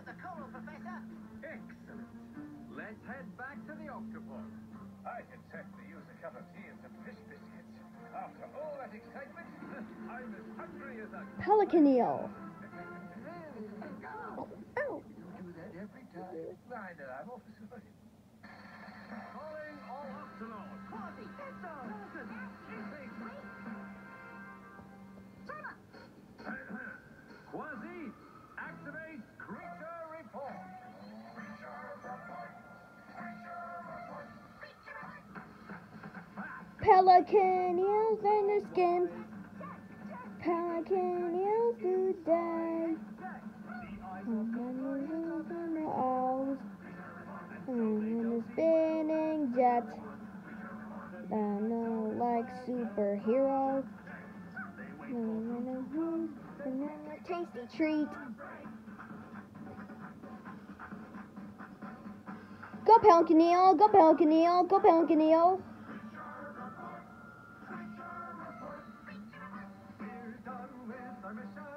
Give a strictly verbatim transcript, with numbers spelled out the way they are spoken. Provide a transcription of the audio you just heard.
the coral, Professor. Excellent. Let's head back to the octopus. I can certainly use a cup of tea and some fish biscuits. After all that excitement, I'm as hungry as a... Pelican eel. Go! Ow. You do that every time. I know, I'm awfully sorry. Calling all octonauts. Quasi, Pesto, Dawson, Instinct. Quasi, activate creature report. Pelican eels and their skin. Pelican eels do die. And the owls. And the spinning jet. And the like superhero. And then a tasty treat. Go Pelican eel, go Pelican eel, go Pelican eel. We're done with our mission.